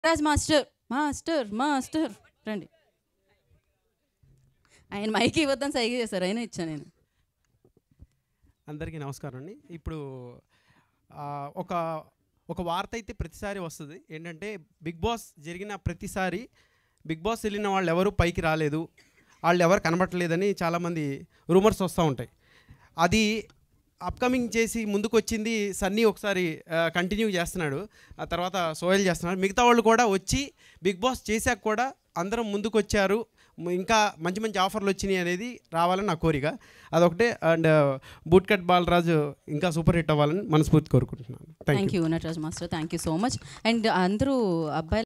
Raj master master master రండి. ఆయన mic ఇవ్వద్దని సైగ చేశారు, అయినా ఇచ్చాను నేను. అందరికీ నమస్కారం అండి. ఇప్పుడు ఒక ఒక వార్త అయితే ప్రతిసారి వస్తుంది ఏంటంటే, బిగ్ బాస్ జరిగిన ప్రతిసారి బిగ్ బాస్ వెళ్ళిన వాళ్ళు ఎవరు పైకి రాలేదు, వాళ్ళు ఎవరు కనబట్టలేదని చాలామంది రూమర్స్ వస్తూ ఉంటాయి. అది అప్కమింగ్ చేసి ముందుకు వచ్చింది సన్నీ ఒకసారి కంటిన్యూ చేస్తున్నాడు, ఆ తర్వాత సోహెల్ చేస్తున్నాడు. మిగతా వాళ్ళు కూడా వచ్చి బిగ్ బాస్ చేశాక కూడా అందరం ముందుకు వచ్చారు, ఇంకా మంచి మంచి ఆఫర్లు వచ్చినాయి అనేది రావాలని నా కోరిక అదొకటే. అండ్ బూట్కట్ బాలరాజు ఇంకా సూపర్ హిట్ అవ్వాలని మనస్ఫూర్తి కోరుకుంటున్నాను. Thank you Nataraj master, thank you so much. And అందరూ అబ్బాయి